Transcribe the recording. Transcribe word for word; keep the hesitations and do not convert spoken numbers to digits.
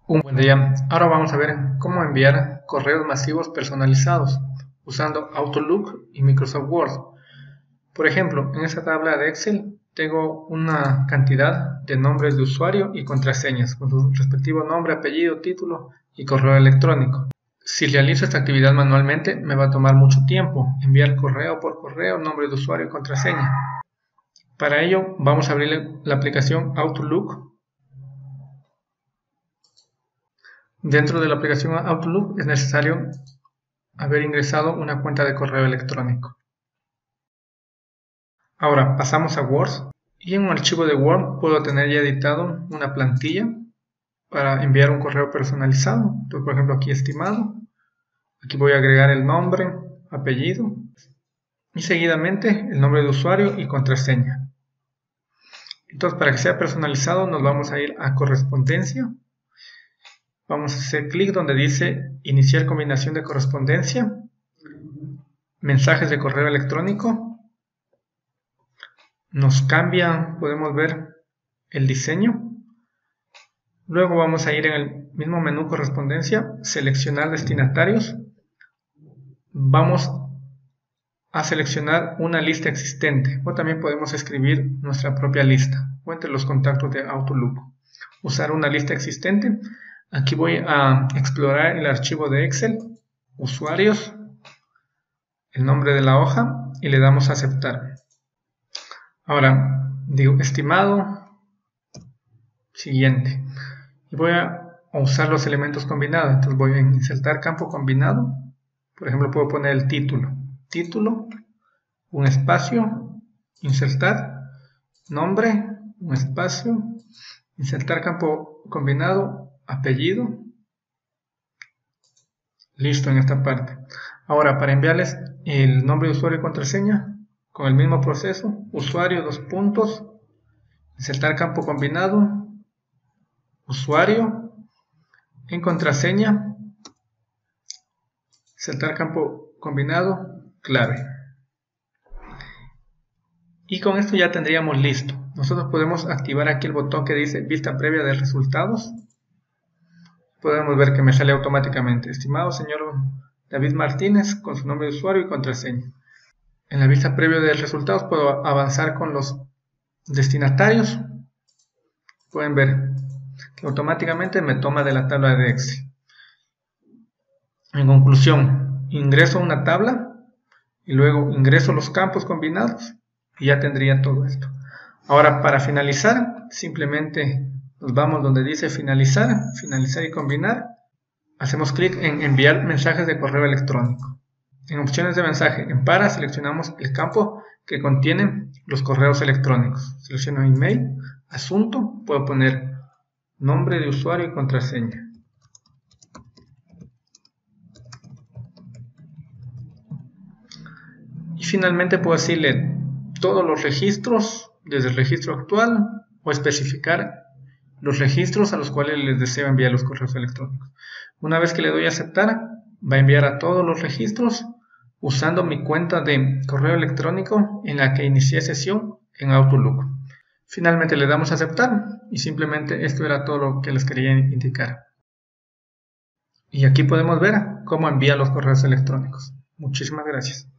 Un buen día. Ahora vamos a ver cómo enviar correos masivos personalizados usando Outlook y Microsoft Word. Por ejemplo, en esta tabla de Excel tengo una cantidad de nombres de usuario y contraseñas con su respectivo nombre, apellido, título y correo electrónico. Si realizo esta actividad manualmente me va a tomar mucho tiempo enviar correo por correo, nombre de usuario y contraseña. Para ello vamos a abrir la aplicación Outlook. Dentro de la aplicación Outlook es necesario haber ingresado una cuenta de correo electrónico. Ahora pasamos a Word y en un archivo de Word puedo tener ya editado una plantilla para enviar un correo personalizado. Entonces, por ejemplo, aquí estimado, aquí voy a agregar el nombre, apellido y seguidamente el nombre de usuario y contraseña. Entonces, para que sea personalizado nos vamos a ir a correspondencia. Vamos a hacer clic donde dice iniciar combinación de correspondencia, mensajes de correo electrónico. Nos cambia, podemos ver el diseño. Luego vamos a ir en el mismo menú correspondencia, seleccionar destinatarios. Vamos a seleccionar una lista existente o también podemos escribir nuestra propia lista o entre los contactos de Outlook. Usar una lista existente. Aquí voy a explorar el archivo de Excel, usuarios, el nombre de la hoja y le damos a aceptar. Ahora digo estimado, siguiente. Y voy a usar los elementos combinados. Entonces voy a insertar campo combinado. Por ejemplo, puedo poner el título. Título, un espacio, insertar, nombre, un espacio, insertar campo combinado, apellido. Listo en esta parte. Ahora para enviarles el nombre de usuario y contraseña con el mismo proceso, usuario, dos puntos, insertar campo combinado, usuario, en contraseña, insertar campo combinado, clave. Y con esto ya tendríamos listo. Nosotros podemos activar aquí el botón que dice vista previa de resultados. Podemos ver que me sale automáticamente, estimado señor David Martínez, con su nombre de usuario y contraseña. En la vista previa de resultados puedo avanzar con los destinatarios. Pueden ver que automáticamente me toma de la tabla de Excel. En conclusión, ingreso a una tabla y luego ingreso los campos combinados y ya tendría todo esto. Ahora para finalizar, simplemente nos vamos donde dice finalizar, finalizar y combinar. Hacemos clic en enviar mensajes de correo electrónico. En opciones de mensaje, en para, seleccionamos el campo que contiene los correos electrónicos. Selecciono email, asunto, puedo poner nombre de usuario y contraseña. Y finalmente puedo decirle todos los registros, desde el registro actual, o especificar los registros a los cuales les deseo enviar los correos electrónicos. Una vez que le doy a aceptar, va a enviar a todos los registros usando mi cuenta de correo electrónico en la que inicié sesión en Outlook. Finalmente le damos a aceptar y simplemente esto era todo lo que les quería indicar. Y aquí podemos ver cómo envía los correos electrónicos. Muchísimas gracias.